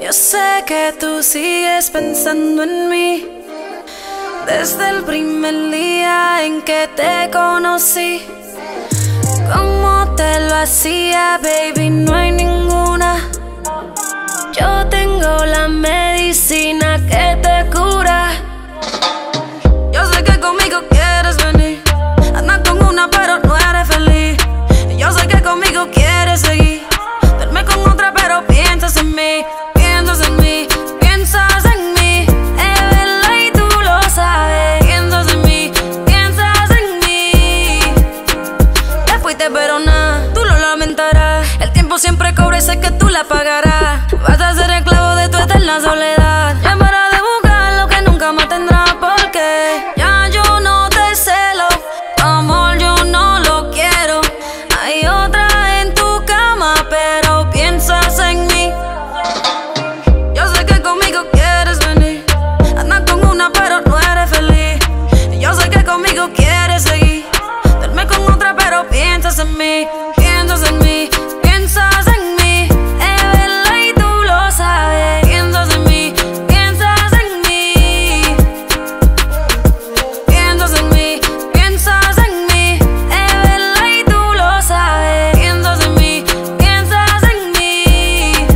Yo sé que tú sigues pensando en mí desde el primer día en que te conocí. Como te lo hacía, baby, no hay ninguna. Yo tengo la medicina que te cura. Yo sé que conmigo quieres venir. Andas con una pero no eres feliz. Yo sé que conmigo quieres seguir. Duerme con otra pero piensas en mí. Piensas en mí, piensas en mí. Es verdad y tú lo sabes. Piensas en mí, piensas en mí. Te fuiste pero nada, tú lo lamentarás. El tiempo siempre cobra y sé que tú la pagarás. Vas a ser esclavo de tu eterna soledad. Ya para de buscar lo que nunca más tendrás, porque ya yo no te celo. Tu amor yo no lo quiero. Hay otra en tu cama pero piensas en mí. Yo sé que conmigo quieres venir. Andas con una pero no eres feliz. Yo sé que conmigo quieres seguir. Duerme con otra pero piensas en mí. Piensas en mí, piensas en mí. Es verdad y tú lo sabes. Piensas en mí, piensas en mí. Piensas en mí, piensas en mí. Es verdad y tú lo sabes. Piensas en mí, piensas en mí.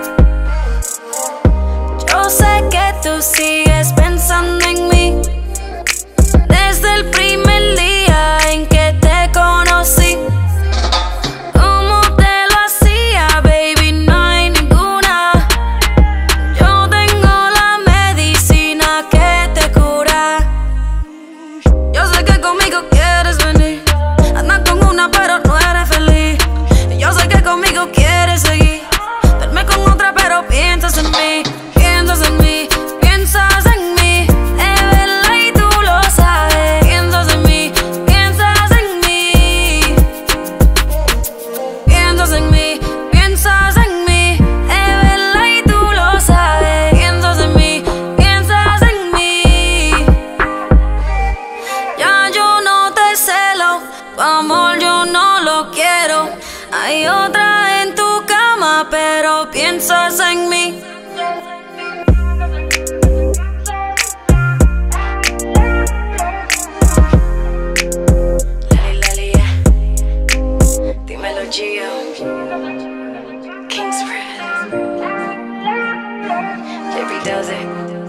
Yo sé que tú sigues pensando en mí desde el primer día en que te conocí. Como te lo hacía, baby, no hay ninguna. Yo tengo la medicina que te cura. Yo sé que conmigo quieres venir. Andas con una pero no eres feliz. Yo sé que conmigo quieres seguir. Duerme con otra pero piensas en mí. Piensas en mí, piensas en mí. Es verdad y tú lo sabes. Piensas en mí, piensas en mí. Piensas en mí, piensas en mí. Es verdad y tú lo sabes. Piensas en mí, piensas en mí. Ya yo no te celo. Tu amor yo no lo quiero. Hay otra en tu cama pero piensas en mí. Lali, Lali, yeah. Dímelo, Gio. Kingsfred. Jerry does it.